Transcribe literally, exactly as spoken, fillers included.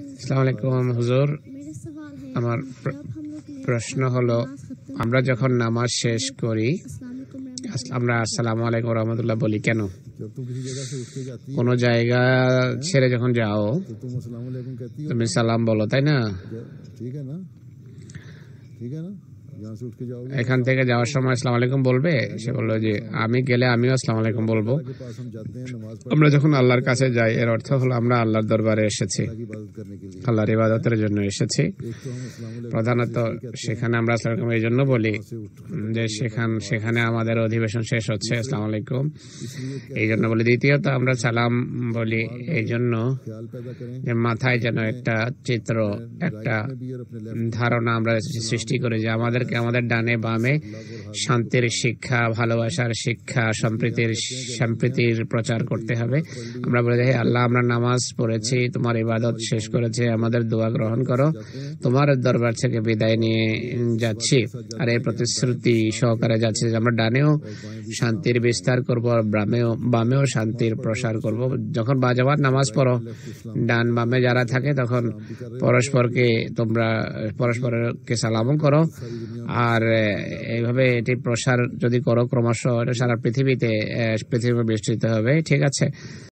আসসালামু আলাইকুম হুজুর, আমার প্রশ্ন হলো, আমরা যখন নামাজ শেষ করি আমরা আসসালামু আলাইকুম ওয়া রাহমাতুল্লাহ বলি কেন? কোন জায়গা ছেড়ে যখন যাও তুমি সালাম বলো, তাই না? এখান থেকে যাওয়ার সময় আসসালামু আলাইকুম বলবে? সে বললো যে আমি গেলে আমিও আসসালামু আলাইকুম বলবো। আমরা যখন আল্লাহর কাছে যাই এর অর্থ হলো আমরা আল্লাহর দরবারে এসেছি, আল্লাহর ইবাদতের জন্য এসেছি। প্রধানত সেখানে আমরা আসসালামু আলাইকুম এই জন্য বলি যে সেখান সেখানে আমাদের অধিবেশন শেষ হচ্ছে, আসসালামু আলাইকুম এই জন্য বলি। দ্বিতীয়ত আমরা সালাম বলি এই জন্য যে মাথায় যেন একটা চিত্র, একটা ধারণা আমরা সৃষ্টি করি যে আমাদেরকে আমাদের ডানে বামে শান্তির শিক্ষা, ভালোবাসার শিক্ষা, সম্প্রীতির সম্প্রীতির প্রচার করতে হবে। আমরা বলে যাই, আল্লাহ আমরা নামাজ পড়েছি, তোমার ইবাদত শেষ করেছে, আমাদের দোয়া গ্রহণ করো, তোমার দরবার থেকে বিদায় নিয়ে যাচ্ছি। আর এই প্রতিশ্রুতি সহকারে যাচ্ছে যে আমরা ডানেও শান্তির বিস্তার করব, বামেও বামেও শান্তির প্রসার করব। যখন বাজাবার নামাজ পড়ো ডান বামে যারা থাকে তখন পরস্পরকে তোমরা পরস্পরকে সালামও করো। আর এইভাবে এটি প্রসার যদি করো ক্রমশ সারা পৃথিবীতে পৃথিবী বিস্তৃত হবে। ঠিক আছে।